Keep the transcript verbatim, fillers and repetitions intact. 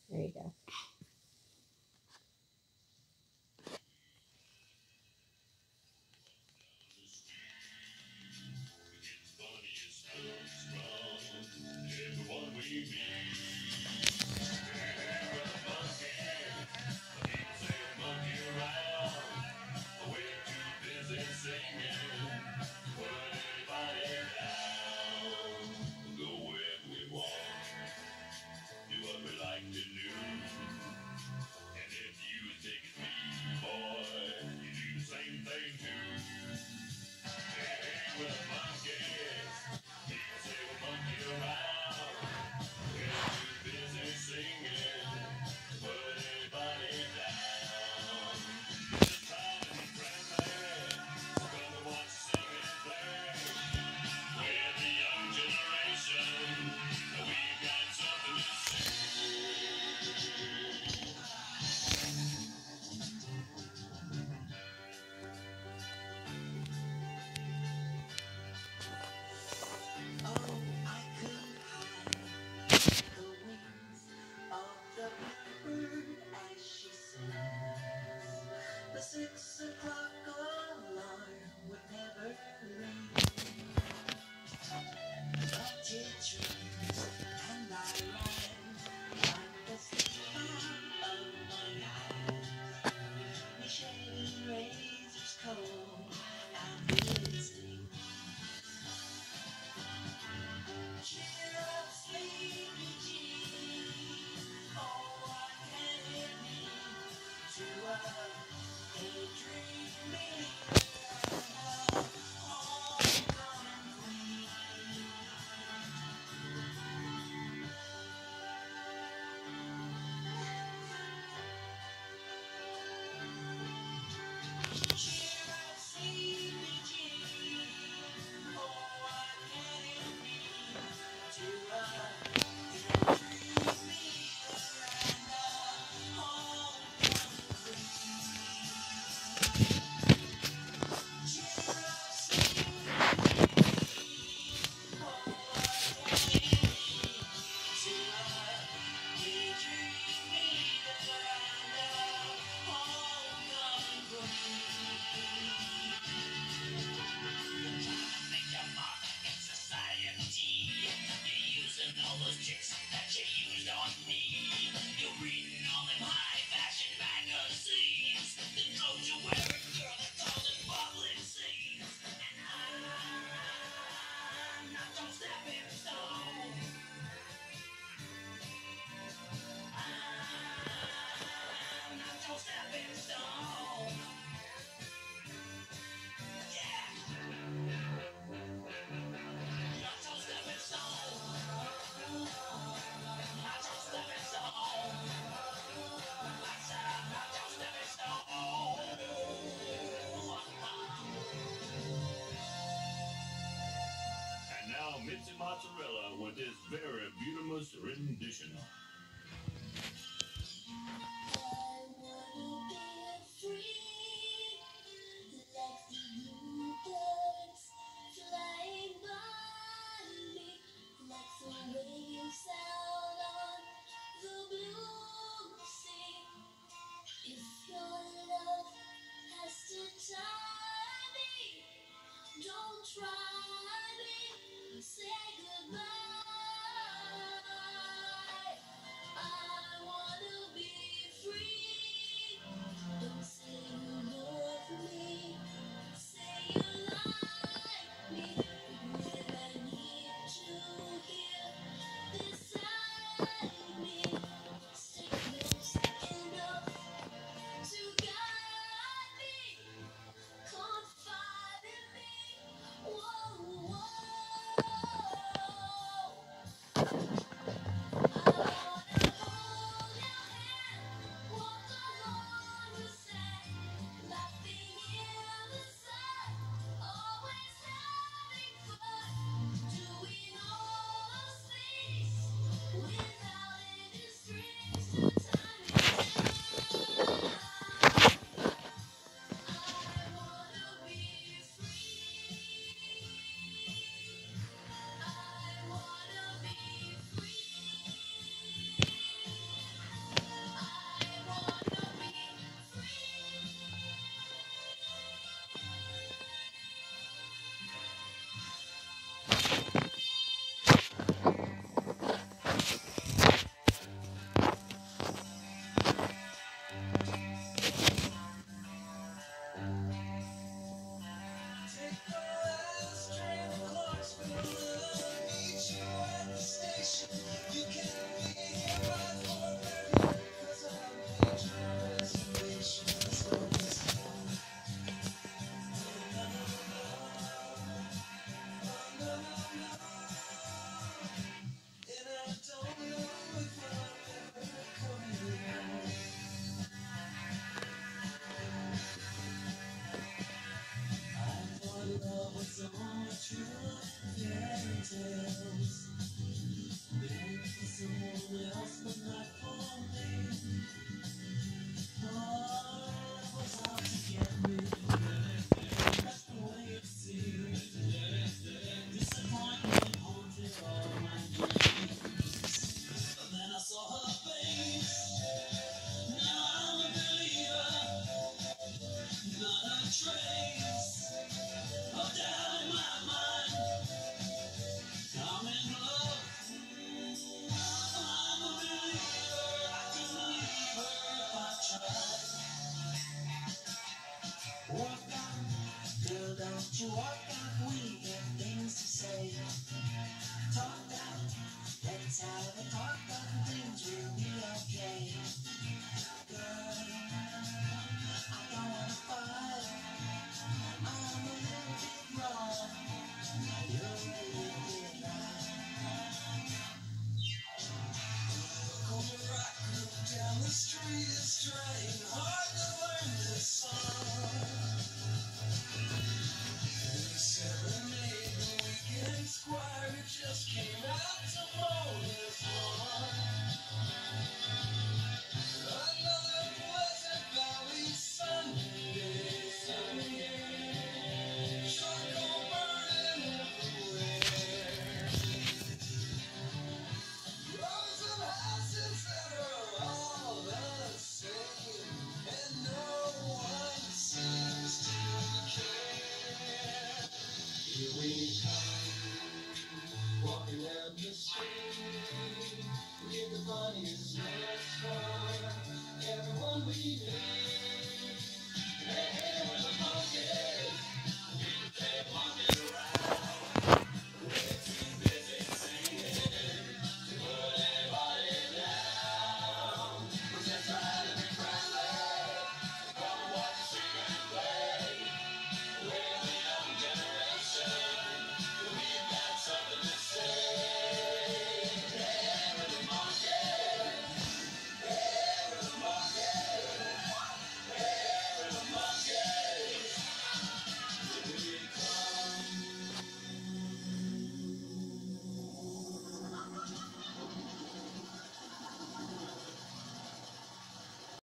There you go. Mitzi Mozzarella with his very beautiful rendition. Say goodbye. I want never thought that things would be okay. Girl, I don't wanna fight. I'm a little bit wrong. You're a little bit right. Come rock down the street is trying hard to learn this song. We serenade the weekend squire who just came out to mow his lawn. Another Pleasant Valley Sunday. Charcoal burning everywhere. Rows of houses that are all the same, and no one seems to care. Here we come, walking down the street, we're the funniest